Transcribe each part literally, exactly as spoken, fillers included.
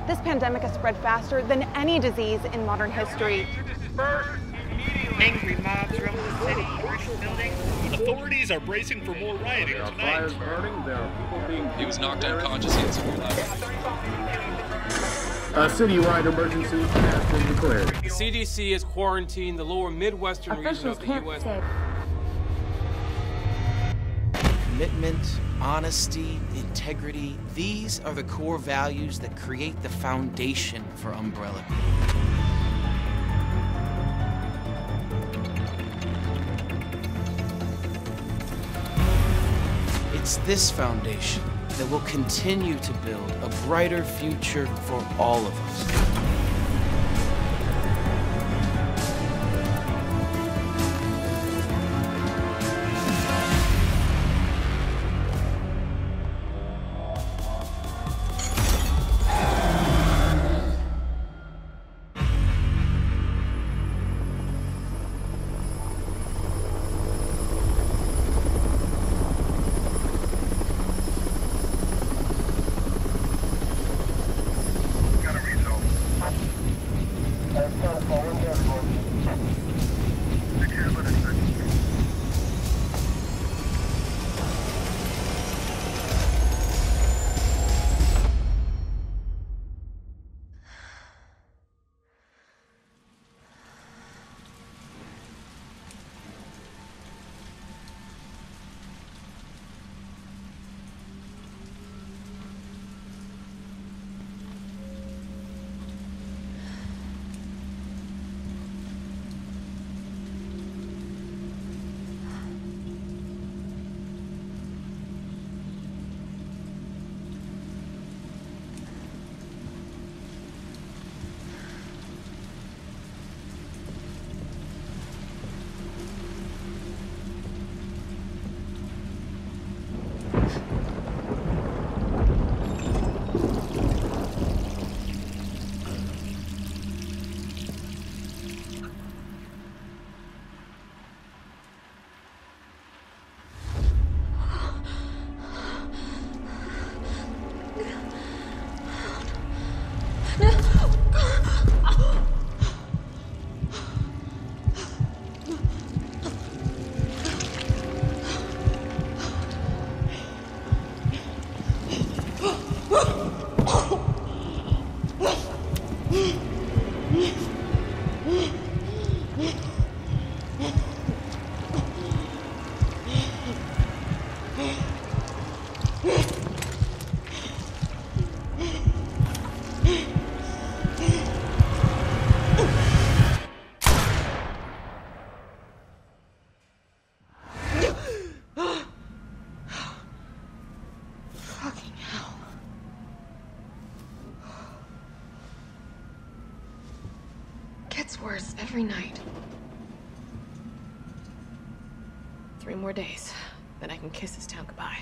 This pandemic has spread faster than any disease in modern history. Angry mobs roam the city, burning buildings. Authorities are bracing for more rioting There are tonight. fires burning. There are people being. He was knocked unconscious. He had severe left. A citywide emergency has been declared. The C D C has quarantined the lower Midwestern region of the U S Commitment, honesty, integrity, these are the core values that create the foundation for Umbrella. It's this foundation that will continue to build a brighter future for all of us. Gets worse every night. Three more days, then I can kiss this town goodbye.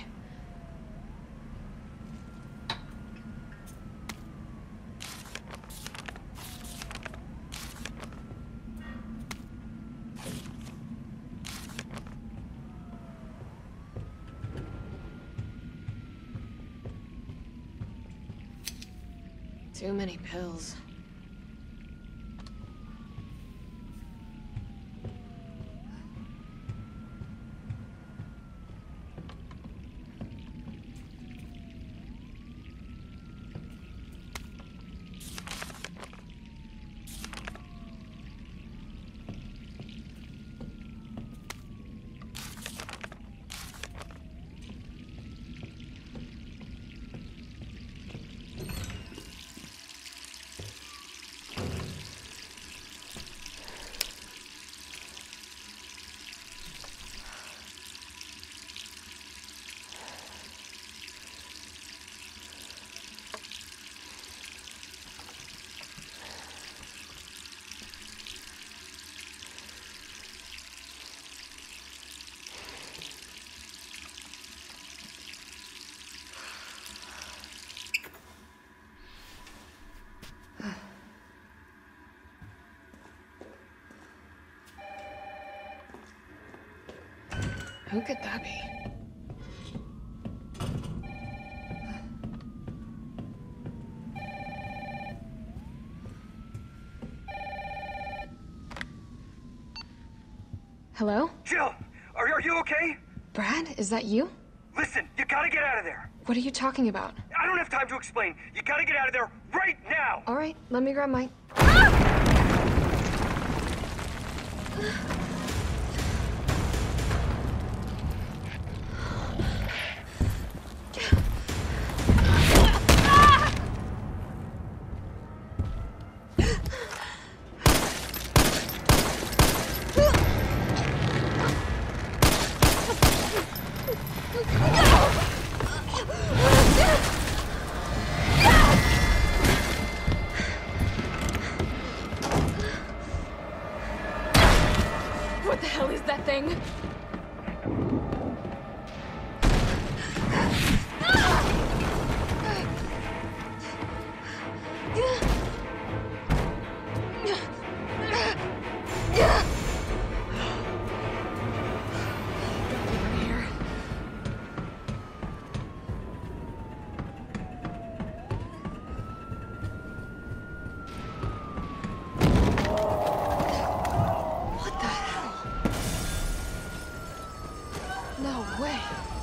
Too many pills. Who could that be? Hello? Jill, are, are you okay? Brad, is that you? Listen, you gotta get out of there. What are you talking about? I don't have time to explain. You gotta get out of there right now. All right, let me grab my... What the hell is that thing? No way.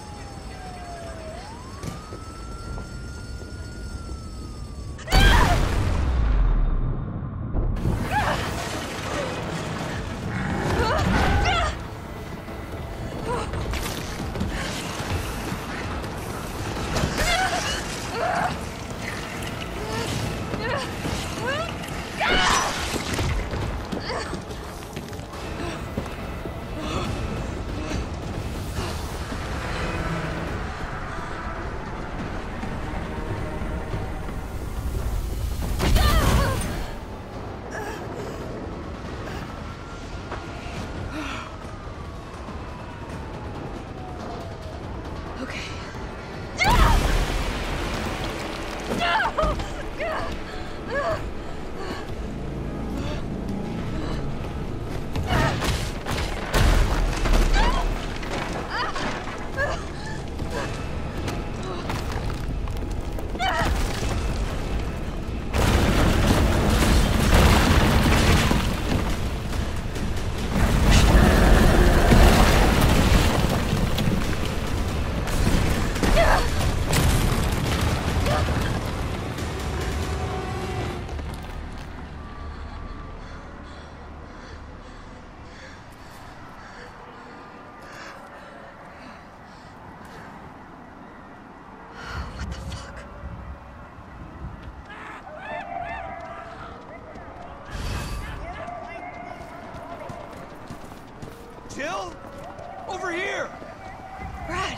Jill? Over here! Brad!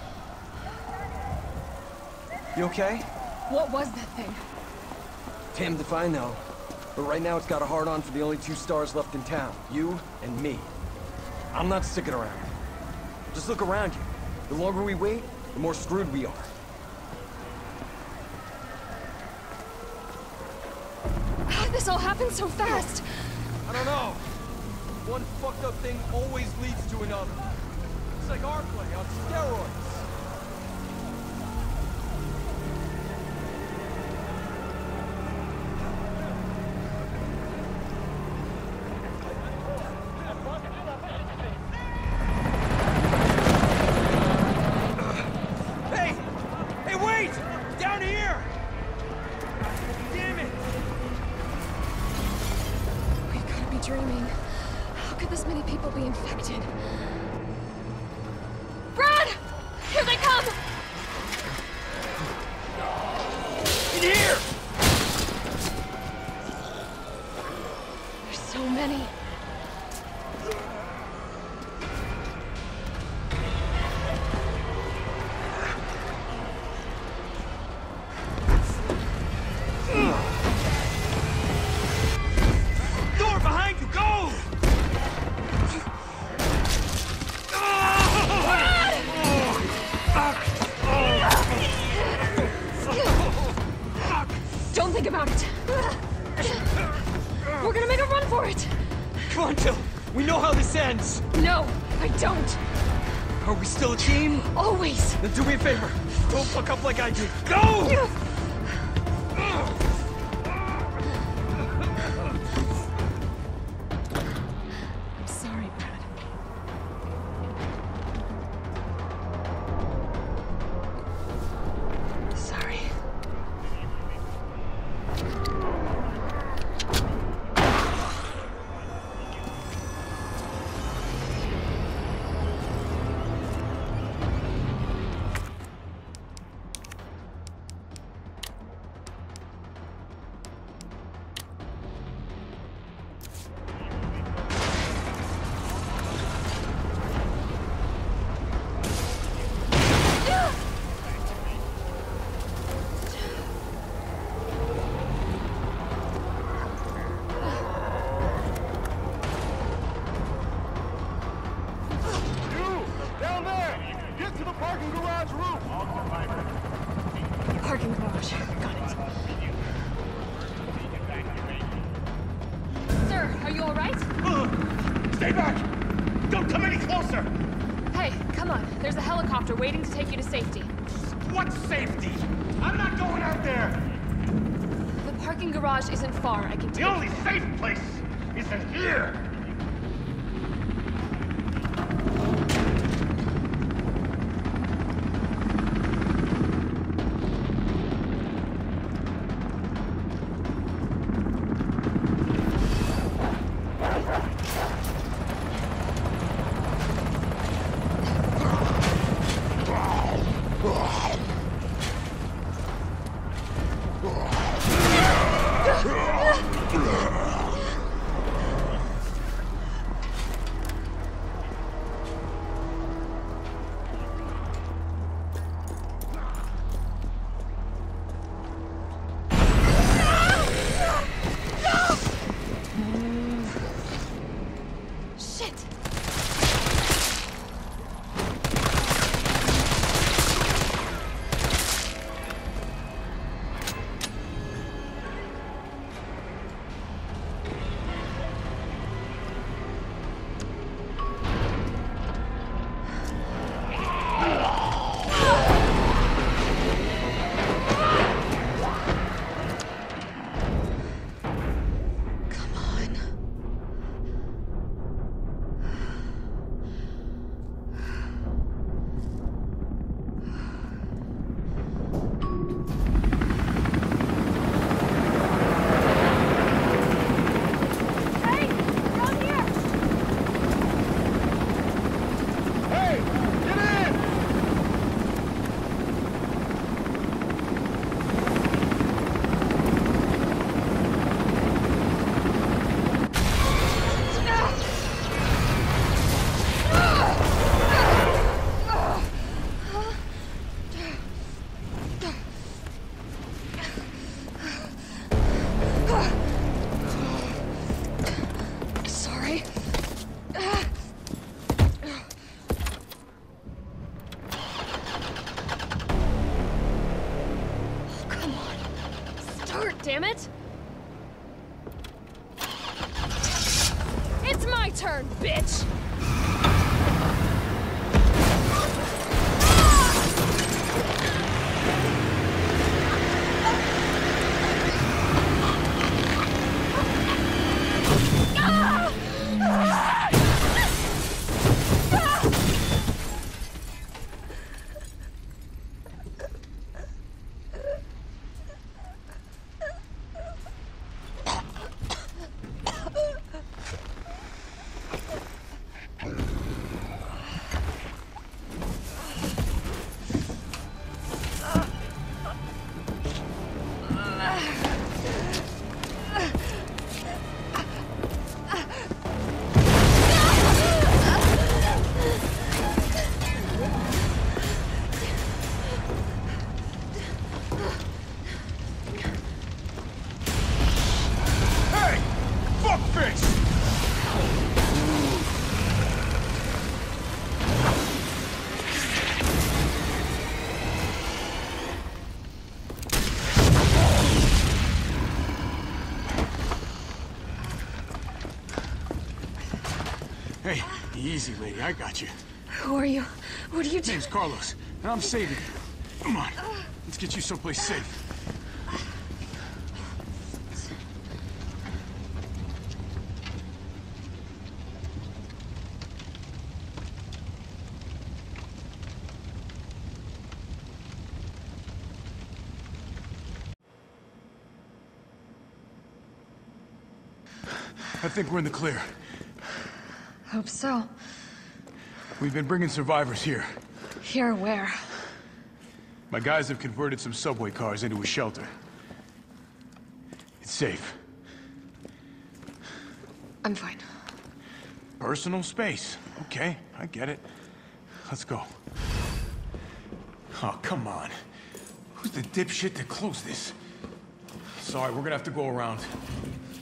You okay? What was that thing? Damned if I know. But right now it's got a hard-on for the only two stars left in town. You and me. I'm not sticking around. Just look around you. The longer we wait, the more screwed we are. How did this all happen so fast? I don't know. One fucked up thing always leads to another. It's like our play on steroids. Hey! Hey, wait! Down here! Damn it! We gotta be dreaming. How could this many people be infected? Brad! Here they come! In here! There's so many. Door behind you, go! Don't think about it. We're gonna make a run for it. Come on, Jill. We know how this ends. No, I don't. Are we still a team? Always. Then do me a favor. Don't fuck up like I did. Go! I'm sorry, Brad. Parking garage roof! Parking garage. Got it. Sir, are you all right? Uh, stay back! Don't come any closer! Hey, come on. There's a helicopter waiting to take you to safety. What safety? I'm not going out there! The parking garage isn't far. I can The take only you. safe place is in here! Damn it! It's my turn, bitch! Hey, easy, lady. I got you. Who are you? What are you doing? Name's Carlos, and I'm saving you. Come on, let's get you someplace safe. I think we're in the clear. Hope so. We've been bringing survivors here. Here where? My guys have converted some subway cars into a shelter. It's safe. I'm fine. Personal space. Okay, I get it. Let's go. Oh, come on. Who's the dipshit that closed this? Sorry, we're gonna have to go around.